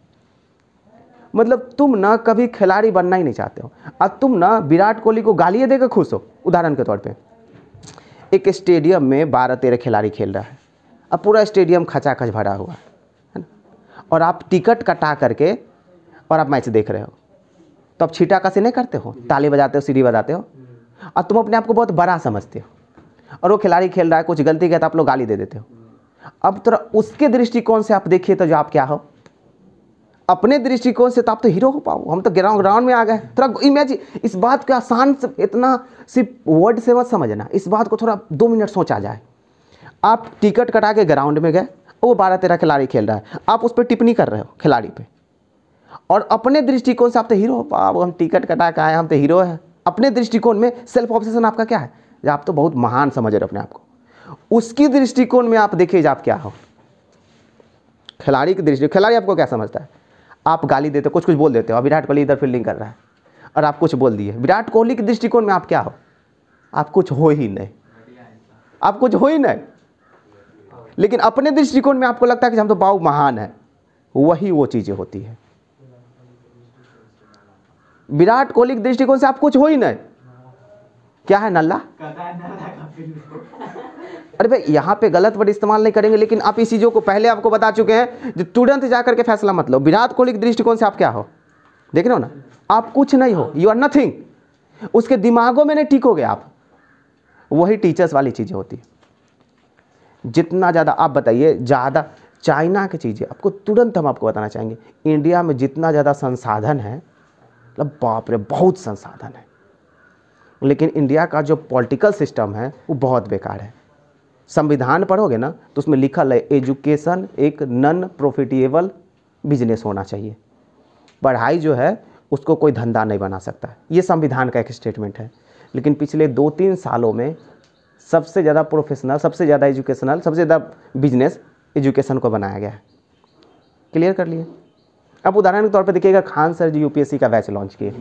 मतलब तुम ना कभी खिलाड़ी बनना ही नहीं चाहते हो। अब तुम ना विराट कोहली को गालियाँ देकर खुश हो। उदाहरण के तौर पे एक स्टेडियम में 12-13 खिलाड़ी खेल रहा है, अब पूरा स्टेडियम खचाखच भरा हुआ है ना, और आप टिकट कटा करके और आप मैच देख रहे हो, तो आप छीटा कसी नहीं करते हो, ताली बजाते हो, सीढ़ी बजाते हो, और तुम अपने आप को बहुत बड़ा समझते हो। और वो खिलाड़ी खेल रहा है, कुछ गलती किया तो आप लोग गाली दे देते हो। अब तो उसके दृष्टिकोण से आप देखिए तो जो आप क्या हो, अपने दृष्टिकोण से तो आप तो हीरो हो पाओ, हम तो ग्राउंड में आ गए। थोड़ा इमेजिन, इस बात को आसान से, इतना सिर्फ वर्ड से मत समझना, इस बात को थोड़ा 2 मिनट सोचा जाए। आप टिकट कटा के ग्राउंड में गए, वो 12-13 खिलाड़ी खेल रहा है, आप उस पर टिप्पणी कर रहे हो खिलाड़ी पे, और अपने दृष्टिकोण से आप तो हीरो हो पाओ, हम टिकट कटा के आए, हम तो हीरो है। अपने दृष्टिकोण में सेल्फ ऑब्सेशन आपका क्या है, आप तो बहुत महान समझ रहे हो अपने आप को। उसकी दृष्टिकोण में आप देखिए आप क्या हो। खिलाड़ी की दृष्टि, खिलाड़ी आपको क्या समझता है, आप गाली देते हो, कुछ कुछ बोल देते हो, विराट कोहली इधर फील्डिंग कर रहा है और आप कुछ बोल दिए। विराट कोहली के दृष्टिकोण में आप क्या हो, आप कुछ हो ही नहीं, आप कुछ हो ही नहीं। लेकिन अपने दृष्टिकोण में आपको लगता है कि हम तो बहुत महान है, वही वो चीजें होती है। विराट कोहली के दृष्टिकोण से आप कुछ हो ही नहीं, क्या है, नल्ला। अरे भाई यहाँ पे गलत वर्ड इस्तेमाल नहीं करेंगे, लेकिन आप इस चीज़ों को पहले आपको बता चुके हैं, जो तुरंत जाकर के फैसला मत लो। विराट कोहली के दृष्टिकोण से आप क्या हो, देख रहे हो ना, आप कुछ नहीं हो, यू आर नथिंग। उसके दिमागों में नहीं टिकोगे आप, वही टीचर्स वाली चीज़ें होती है। जितना ज़्यादा आप बताइए, ज़्यादा चाइना की चीज़ें आपको तुरंत हम आपको बताना चाहेंगे। इंडिया में जितना ज़्यादा संसाधन है, मतलब बाप रे बहुत संसाधन है, लेकिन इंडिया का जो पॉलिटिकल सिस्टम है वो बहुत बेकार है। संविधान पढ़ोगे ना तो उसमें लिखा है एजुकेशन एक नॉन प्रॉफिटेबल बिजनेस होना चाहिए। पढ़ाई जो है उसको कोई धंधा नहीं बना सकता, ये संविधान का एक स्टेटमेंट है। लेकिन पिछले 2-3 सालों में सबसे ज़्यादा प्रोफेशनल, सबसे ज़्यादा एजुकेशनल, सबसे ज़्यादा बिजनेस एजुकेशन को बनाया गया है। क्लियर कर लिए। अब उदाहरण के तौर पर देखिएगा, खान सर जी यूपीएससी का बैच लॉन्च किए,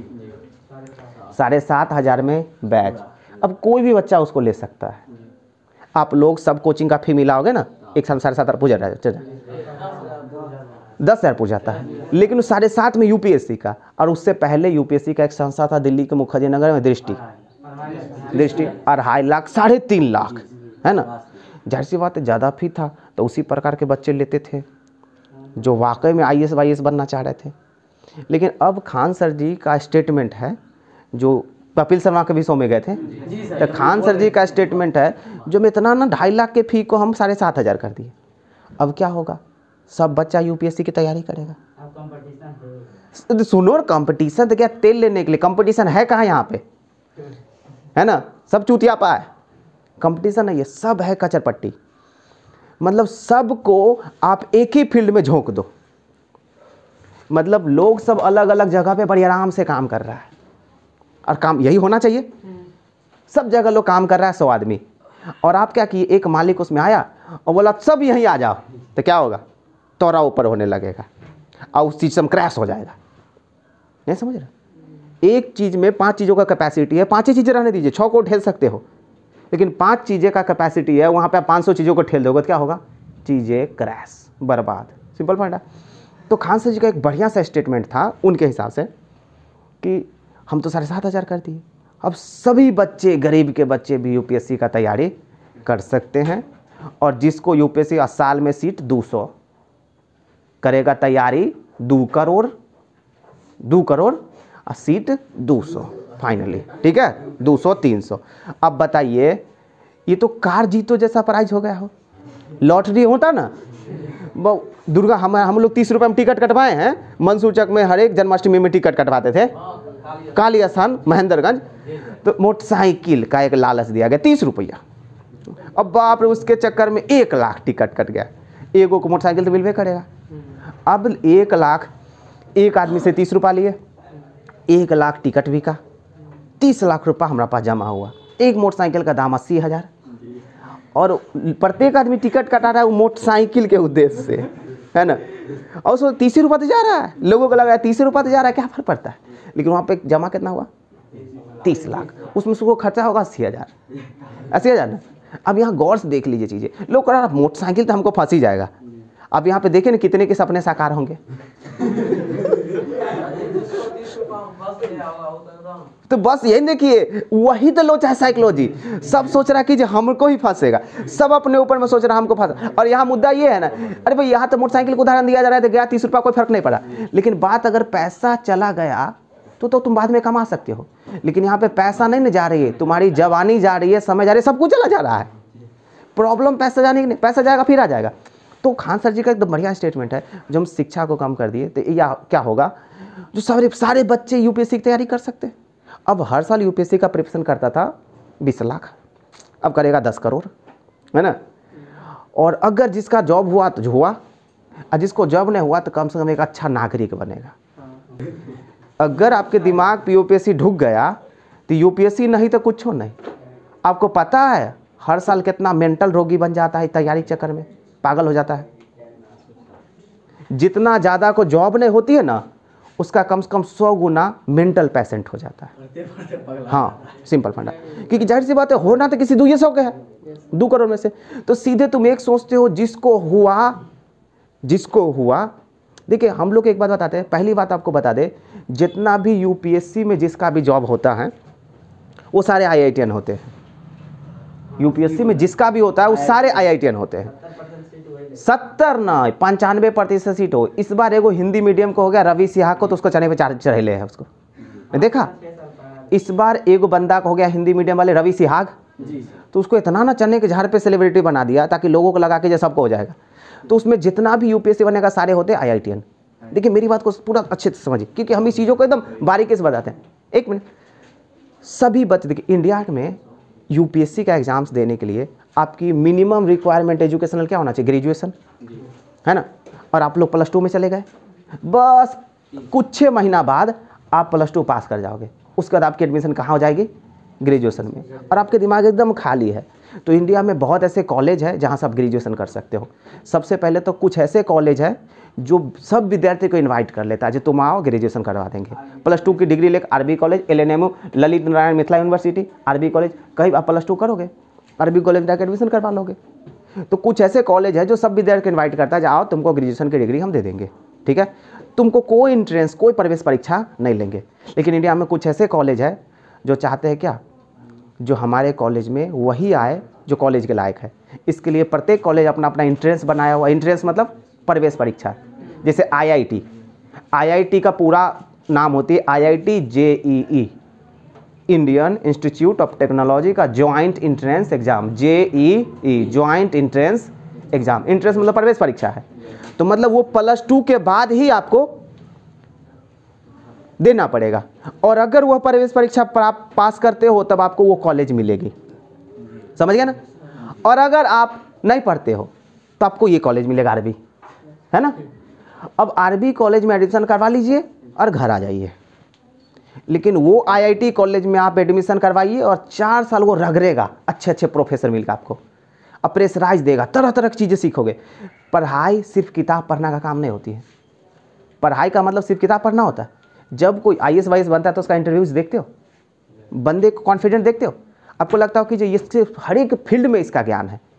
7,500 में बैच। अब कोई भी बच्चा उसको ले सकता है। आप लोग सब कोचिंग का फी मिलाओगे ना, एक साल 7,500 पूछ जाता है, 10,000 पूछ जाता है। लेकिन उस 7.5 में यूपीएससी का, और उससे पहले यूपीएससी का एक संस्था था दिल्ली के मुखर्जी नगर में, दृष्टि 2.5 लाख, 3.5 लाख, है ना। जाहिर सी बात है ज़्यादा फी था, तो उसी प्रकार के बच्चे लेते थे जो वाकई में IAS वाईएएस बनना चाह रहे थे। लेकिन अब खान सर जी का स्टेटमेंट है, जो कपिल शर्मा के भी शो में गए थे, तो खान सर जी का स्टेटमेंट है, जो मैं इतना ना 2.5 लाख के फी को हम 7,500 कर दिए। अब क्या होगा, सब बच्चा यूपीएससी की तैयारी करेगा। आप कंपटीशन सुनो, कंपटीशन तो क्या तेल लेने के लिए, कंपटीशन है कहाँ यहाँ पे, है ना, सब चूतिया पा है, कंपटीशन नहीं है, सब है कचरपट्टी। मतलब सबको आप एक ही फील्ड में झोंक दो, मतलब लोग सब अलग अलग जगह पे बड़ी आराम से काम कर रहा है, और काम यही होना चाहिए, सब जगह लोग काम कर रहा है 100 आदमी, और आप क्या किए, एक मालिक उसमें आया और बोला सब यहीं आ जाओ, तो क्या होगा, तोरा ऊपर होने लगेगा और उस सिस्टम क्रैश हो जाएगा। नहीं समझ रहे, एक चीज़ में 5 चीज़ों का कैपेसिटी है, 5 ही चीज़ें रहने दीजिए, 6 को ठेल सकते हो, लेकिन 5 चीज़ें का कैपेसिटी है, वहाँ पे 500 चीज़ों को ठेल दोगे तो क्या होगा, चीज़ें क्रैश, बर्बाद। सिंपल पॉइंट है। तो खान सर जी का एक बढ़िया सा स्टेटमेंट था उनके हिसाब से कि हम तो 7,500 कर दिए, अब सभी बच्चे, गरीब के बच्चे भी यूपीएससी का तैयारी कर सकते हैं, और जिसको यूपीएससी साल में सीट 200 करेगा तैयारी, 2 करोड़ और सीट 200 फाइनली, ठीक है, 200 300। अब बताइए, ये तो कार जीतो जैसा प्राइज हो गया हो, लॉटरी होता ना, दुर्गा हम लोग 30 रुपये में टिकट कटवाए हैं, मंसूर चक में हर एक जन्माष्टमी में टिकट कटवाते थे, काली स्थान महेंद्रगंज, तो मोटरसाइकिल का एक लालच दिया गया 30 रुपया, अब बाप रे उसके चक्कर में 1 लाख टिकट कट गया, एगो को मोटरसाइकिल तो मिलवे करेगा। अब 1 लाख, एक आदमी से 30 रुपया लिए, 1 लाख टिकट बिका, 30 लाख रुपया हमारा पास जमा हुआ, एक मोटरसाइकिल का दाम 80,000, और प्रत्येक आदमी टिकट कटा रहा है वो मोटरसाइकिल के उद्देश्य से, है ना, और उसको 30 रुपया तो जा रहा है, लोगों को लग रहा है 30 रुपया तो जा रहा है, क्या फर्क पड़ता है, लेकिन वहाँ पे जमा कितना हुआ, 30 लाख, उसमें उसको खर्चा होगा 80,000 ना। अब यहाँ गौर से देख लीजिए चीज़ें, लोग कह रहा है मोटरसाइकिल तो हमको फंस ही जाएगा, अब यहाँ पे देखें ना कितने के सपने साकार होंगे। तो बस यही देखिए, वही तो लोचा है साइकोलॉजी, सब सोच रहा है कि जो हमको ही फंसेगा, सब अपने ऊपर में सोच रहा है हमको फंसा। और यहाँ मुद्दा ये है ना, अरे भाई यहाँ तो मोटरसाइकिल को उदाहरण दिया जा रहा है, तो गया 30 रुपया, कोई फर्क नहीं पड़ा, लेकिन बात अगर पैसा चला गया तो तुम बाद में कमा सकते हो, लेकिन यहाँ पे पैसा नहीं जा रही है, तुम्हारी जवानी जा रही है, समय जा रही है, सब कुछ चला जा रहा है। प्रॉब्लम पैसा जाने की नहीं, पैसा जाएगा फिर आ जाएगा। तो खान सर जी का एकदम बढ़िया स्टेटमेंट है, जब हम शिक्षा को कम कर दिए तो या क्या होगा, जो सारे बच्चे यूपीएससी की तैयारी कर सकते हैं। अब हर साल यूपीएससी का प्रिपरेशन करता था 20 लाख, अब करेगा 10 करोड़, है ना। और अगर जिसका जॉब हुआ तो हुआ, और जिसको जॉब नहीं हुआ तो कम से कम एक अच्छा नागरिक बनेगा। अगर आपके दिमाग पे यूपीएससी ढुक गया तो यूपीएससी नहीं तो कुछ हो नहीं। आपको पता है हर साल कितना मेंटल रोगी बन जाता है तैयारी के चक्कर में, पागल हो जाता है। जितना ज़्यादा को जॉब नहीं होती है ना, उसका कम से कम 100 गुना मेंटल पेशेंट हो जाता है। हाँ, सिंपल फंडा, क्योंकि जाहिर सी बात है होना तो किसी 200 के है, 2 करोड़ में से। तो सीधे तुम एक सोचते हो जिसको हुआ। देखिए हम लोग एक बात बताते हैं, पहली बात आपको बता दे, जितना भी यूपीएससी में जिसका भी जॉब होता है वो सारे आईआईटीएन होते हैं। यूपीएससी में जिसका भी होता है वो सारे आईआईटीएन होते हैं। 70 ना 95% सीट हो। इस बार एगो हिंदी मीडियम को हो गया रवि सिहा को, तो उसको चने पे चढ़ेले है उसको, देखा। इस बार एगो बंदा को हो गया हिंदी मीडियम वाले रवि सिहाग, तो उसको इतना ना चने के झाड़ पे सेलिब्रिटी बना दिया ताकि लोगों को लगा कि जैसे सबको हो जाएगा। तो उसमें जितना भी यूपीएससी बनेगा सारे होते हैं आईआईटीएन। देखिए मेरी बात को पूरा अच्छे से समझिए, क्योंकि हम इस चीज़ों को एकदम बारीकी से बताते हैं। एक मिनट, सभी बच्चे देखिए, इंडिया में यूपीएससी का एग्जाम्स देने के लिए आपकी मिनिमम रिक्वायरमेंट एजुकेशनल क्या होना चाहिए, ग्रेजुएशन, है ना। और आप लोग +2 में चले गए, बस कुछ महीना बाद आप +2 पास कर जाओगे, उसके बाद आपकी एडमिशन कहाँ हो जाएगी, ग्रेजुएशन में, और आपके दिमाग एकदम खाली है। तो इंडिया में बहुत ऐसे कॉलेज है जहाँ से आप ग्रेजुएशन कर सकते हो। सबसे पहले तो कुछ ऐसे कॉलेज है जो सब विद्यार्थी को इनवाइट कर लेता है, जो तुम आओ ग्रेजुएशन करवा देंगे। +2 की डिग्री लेकर RB college, LNMU Lalit Narayan Mithila university, RB college, कहीं आप +2 करोगे, आरबी कॉलेज जाकर एडमिशन करवा लोगे। तो कुछ ऐसे कॉलेज है जो सब विद्यार्थी को इन्वाइट करता है, जाओ तुमको ग्रेजुएशन की डिग्री हम दे देंगे, ठीक है। तुमको कोई इंट्रेंस, कोई प्रवेश परीक्षा नहीं लेंगे। लेकिन इंडिया में कुछ ऐसे कॉलेज है जो चाहते हैं क्या, जो हमारे कॉलेज में वही आए जो कॉलेज के लायक है। इसके लिए प्रत्येक कॉलेज अपना अपना इंट्रेंस बनाया हुआ, इंट्रेंस मतलब प्रवेश परीक्षा। जैसे आईआईटी का पूरा नाम होती है IIT JEE, Indian institute of technology का joint entrance exam, JEE joint entrance exam. Entrance मतलब प्रवेश परीक्षा है। तो मतलब वो +2 के बाद ही आपको देना पड़ेगा, और अगर वह प्रवेश परीक्षा पास करते हो तब आपको वो कॉलेज मिलेगी, समझ गए ना। और अगर आप नहीं पढ़ते हो तो आपको ये कॉलेज मिलेगा आरबी, है ना। अब आरबी कॉलेज में एडमिशन करवा लीजिए और घर आ जाइए, लेकिन वो आईआईटी कॉलेज में आप एडमिशन करवाइए और 4 साल वो रगड़ेगा, अच्छे अच्छे प्रोफेसर मिलेगा आपको, अब प्रेशराइज देगा, तरह तरह की चीज़ें सीखोगे। पढ़ाई सिर्फ किताब पढ़ना का काम नहीं होती है, पढ़ाई का मतलब सिर्फ किताब पढ़ना होता है। जब कोई IAS वाईएस बनता है तो उसका इंटरव्यूज देखते हो, बंदे को कॉन्फिडेंट देखते हो, आपको लगता हो कि जो इससे हर एक फील्ड में इसका ज्ञान है,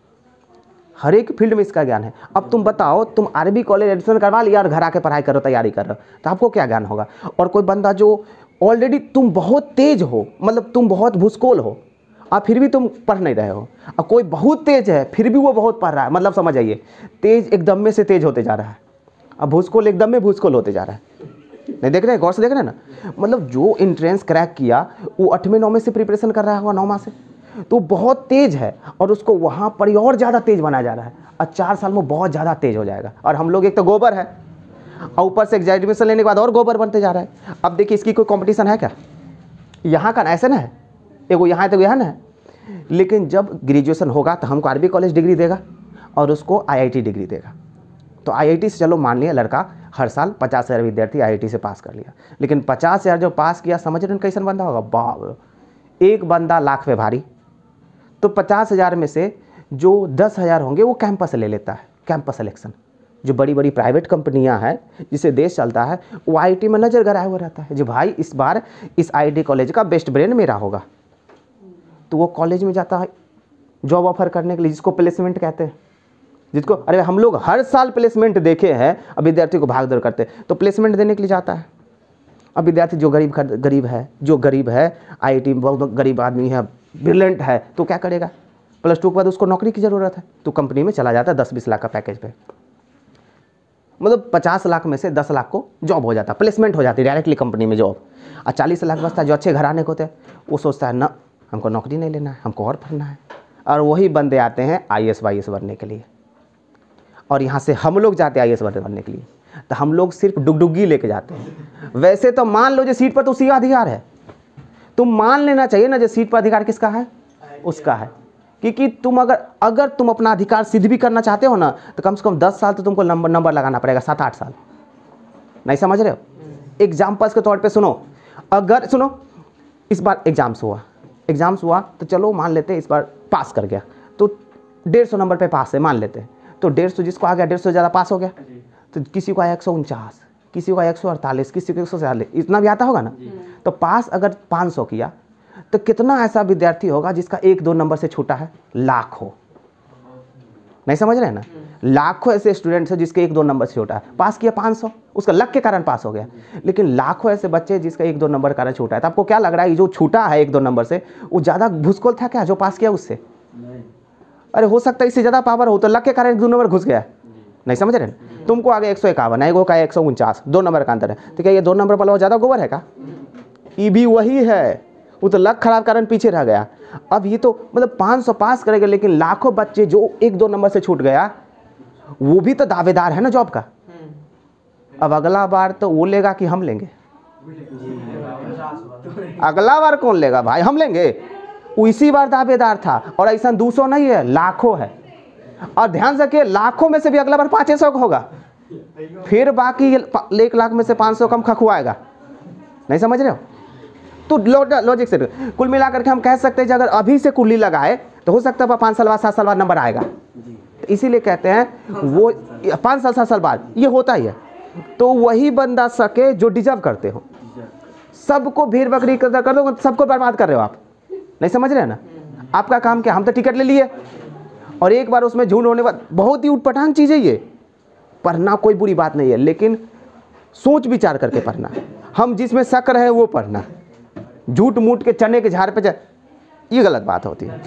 हर एक फील्ड में इसका ज्ञान है। अब तुम बताओ, तुम आरबी कॉलेज एडमिशन करवा लिया और घर आके पढ़ाई करो, तैयारी कर रहे हो, तो आपको क्या ज्ञान होगा। और कोई बंदा जो ऑलरेडी तुम बहुत तेज हो, मतलब तुम बहुत भूसकोल हो, अब फिर भी तुम पढ़ नहीं रहे हो, और कोई बहुत तेज है फिर भी वो बहुत पढ़ रहा है, मतलब समझ आइए, तेज एकदम में से तेज होते जा रहा है, अब भूसकोल एकदम में भूसकोल होते जा रहा है। नहीं देख रहे हैं, गौर से देख रहे हैं ना। मतलब जो एंट्रेंस क्रैक किया वो 8वें 9वें से प्रिपरेशन कर रहा होगा, 9 माह से, तो बहुत तेज है, और उसको वहाँ पर और ज़्यादा तेज बना जा रहा है, और 4 साल में बहुत ज़्यादा तेज हो जाएगा। और हम लोग एक तो गोबर है, और ऊपर से एडमिशन लेने के बाद और गोबर बनते जा रहा है। अब देखिए इसकी कोई कंपटीशन है क्या, यहाँ का ऐसे ना है, एगो यहाँ है तो यहाँ ना है। लेकिन जब ग्रेजुएशन होगा तो हमको आरबी कॉलेज डिग्री देगा और उसको आईआईटी डिग्री देगा। तो आईआईटी से चलो मान लिया लड़का हर साल 50,000 विद्यार्थी आईआईटी से पास कर लिया, लेकिन 50,000 जो पास किया, समझ रहे हैं कैसन बंदा होगा, बाप, एक बंदा लाख पे भारी। तो 50,000 में से जो 10,000 होंगे वो कैंपस ले लेता है, कैंपस सिलेक्शन। जो बड़ी बड़ी प्राइवेट कंपनियां हैं जिससे देश चलता है, वो आईआईटी में नज़र गड़ाया हुआ रहता है, जो भाई इस बार इस आईआईटी कॉलेज का बेस्ट ब्रेन मेरा होगा। तो वो कॉलेज में जाता है जॉब ऑफर करने के लिए, जिसको प्लेसमेंट कहते हैं, जिसको अरे हम लोग हर साल प्लेसमेंट देखे हैं, अब विद्यार्थी को भाग दौड़ करते हैं, तो प्लेसमेंट देने के लिए जाता है। अब विद्यार्थी जो गरीब है आईआईटी में बहुत गरीब आदमी है, ब्रिलियंट है, तो क्या करेगा, +2 के बाद उसको नौकरी की ज़रूरत है, तो कंपनी में चला जाता है 10-20 लाख का पैकेज पे, मतलब 50 लाख में से 10 लाख को जॉब हो जाता है, प्लेसमेंट हो जाती है डायरेक्टली कंपनी में जॉब। और 40 लाख बचता है जो अच्छे घराने को होते हैं, वो सोचता है ना हमको नौकरी नहीं लेना है, हमको और पढ़ना है। और वही बंदे आते हैं IAS वाईएस बनने के लिए, और यहाँ से हम लोग जाते हैं IAS बनने के लिए, तो हम लोग सिर्फ डुगडुगी लेके जाते हैं। वैसे तो मान लो जो सीट पर तो उसी का अधिकार है, तुम मान लेना चाहिए ना, जो सीट पर अधिकार किसका है, उसका है। क्योंकि तुम अगर तुम अपना अधिकार सिद्ध भी करना चाहते हो ना, तो कम से कम 10 साल तो तुमको नंबर लगाना पड़ेगा, 7-8 साल। नहीं समझ रहे हो। एग्जाम्पल्स के तौर पे सुनो, अगर सुनो इस बार एग्जाम्स हुआ तो चलो मान लेते हैं इस बार पास कर गया, तो 150 नंबर पे पास है मान लेते हैं, तो 150 जिसको आ गया 150 से ज़्यादा पास हो गया, तो किसी को आया 149, किसी को आया 148, किसी को 140, इतना भी आता होगा ना। तो पास अगर 500 किया तो कितना ऐसा विद्यार्थी होगा जिसका 1-2 नंबर से छूटा है, लाखों। नहीं समझ रहे हैं ना, लाखों ऐसे स्टूडेंट्स हैं जिसके 1-2 नंबर से छूटा है, पास किया 500, उसका लक के कारण पास हो गया। लेकिन लाखों ऐसे बच्चे जिसका 1-2 नंबर कारण छूटा है, तो आपको क्या लग रहा है जो छूटा है 1-2 नंबर से, वो ज़्यादा भूसकोल था क्या जो पास किया उससे? अरे हो सकता है इससे ज़्यादा पावर हो, तो लक के कारण 1-2 नंबर घुस गया। नहीं समझ रहे हैं, तुमको आगे 151 है, एगो का 149, 2 नंबर का अंतर है, तो क्या ये 2 नंबर वाला ज़्यादा गोबर है क्या? ये भी वही है, वो तो लक खराब कारण पीछे रह गया। अब ये तो मतलब 500 पास करेगा, लेकिन लाखों बच्चे जो 1-2 नंबर से छूट गया, वो भी तो दावेदार है ना जॉब का। अब अगला बार तो वो लेगा कि हम लेंगे? अगला बार कौन लेगा भाई, हम लेंगे। वो इसी बार दावेदार था, और ऐसा 200 नहीं है, लाखों है। और ध्यान से रखिए, लाखों में से भी अगला बार 500 का होगा, फिर बाकी 1 लाख में से 500 कम खखुआएगा। नहीं समझ रहे हो। तो लॉजिक से कुल मिलाकर के हम कह सकते हैं कि अगर अभी से कुल्ली लगाए तो हो सकता है 5 साल बाद 7 साल बाद नंबर आएगा। तो इसीलिए कहते हैं वो 5 साल 7 साल बाद ये होता ही है। तो वही बंदा सके जो डिजर्व करते हो। सबको भीड़ बकरी कर दो, सबको बर्बाद कर रहे हो आप। नहीं समझ रहे हैं ना। आपका काम क्या, हम तो टिकट ले लिए और एक बार उसमें झूठ होने बाद, बहुत ही उटपटांग चीज़ है ये। पढ़ना कोई बुरी बात नहीं है, लेकिन सोच विचार करके पढ़ना। हम जिसमें शक रहे वो पढ़ना, झूठ मूठ के चने के झाड़ पे ये गलत बात होती है।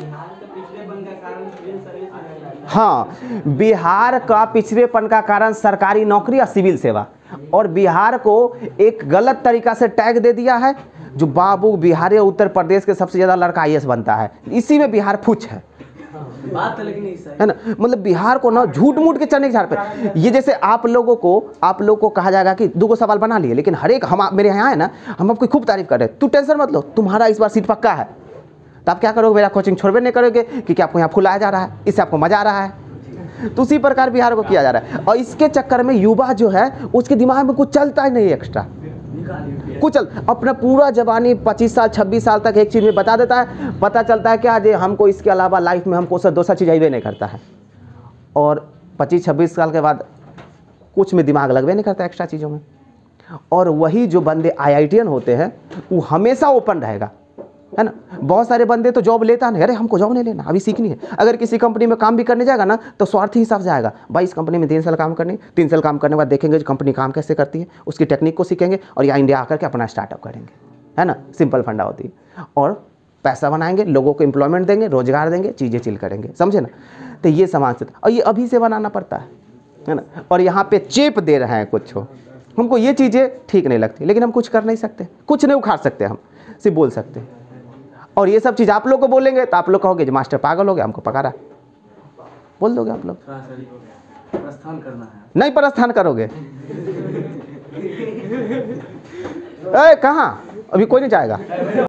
हाँ, बिहार का पिछड़ेपन का कारण सरकारी नौकरी या सिविल सेवा, और बिहार को एक गलत तरीका से टैग दे दिया है। जो बाबू बिहार या उत्तर प्रदेश के सबसे ज़्यादा लड़का IAS बनता है, इसी में बिहार फुच है। बात तो लेकिन सही है ना, मतलब बिहार को ना झूठ मूठ के चने के झाड़ पे, ये जैसे आप लोगों को कहा जाएगा कि 2 सवाल बना लिए, लेकिन हर एक हम मेरे यहाँ है ना, हम आपकी खूब तारीफ कर रहे हैं, तू टेंशन मत लो, तुम्हारा इस बार सीट पक्का है। तो आप क्या करोगे, मेरा कोचिंग छोड़बे नहीं करोगे क्योंकि आपको यहाँ फुलाया जा रहा है, इससे आपको मजा आ रहा है। तो उसी प्रकार बिहार को किया जा रहा है, और इसके चक्कर में युवा जो है उसके दिमाग में कुछ चलता ही नहीं एक्स्ट्रा, कुछ अपना पूरा जवानी 25 साल 26 साल तक एक चीज़ में बता देता है, पता चलता है क्या जे हमको इसके अलावा लाइफ में हमको दूसरा चीज़ अइबे नहीं करता है, और 25-26 साल के बाद कुछ में दिमाग लगवे नहीं करता एक्स्ट्रा चीज़ों में। और वही जो बंदे IITian होते हैं वो हमेशा ओपन रहेगा, है ना। बहुत सारे बंदे तो जॉब लेता नहीं, अरे हमको जॉब नहीं लेना, अभी सीखनी है। अगर किसी कंपनी में काम भी करने जाएगा ना तो स्वार्थी हिसाब से जाएगा, भाई इस कंपनी में 3 साल काम करनी, 3 साल काम करने के बाद देखेंगे कंपनी काम कैसे करती है, उसकी टेक्निक को सीखेंगे और यहाँ इंडिया आकर के अपना स्टार्टअप करेंगे, है ना। सिंपल फंडा होती है, और पैसा बनाएंगे, लोगों को एम्प्लॉयमेंट देंगे, रोजगार देंगे, चीज़ें चिल करेंगे, समझे ना। तो ये समाज से, और ये अभी से बनाना पड़ता है ना। और यहाँ पे चेप दे रहे हैं कुछ, हमको ये चीज़ें ठीक नहीं लगती, लेकिन हम कुछ कर नहीं सकते, कुछ नहीं उखाड़ सकते, हम सिर्फ बोल सकते हैं। और ये सब चीज़ आप लोग को बोलेंगे तो आप लोग कहोगे जो मास्टर पागल हो गया, हमको पकड़ा, बोल दोगे आप लोग। प्रस्थान करना है, नहीं प्रस्थान करोगे। ए कहाँ, अभी कोई नहीं जाएगा।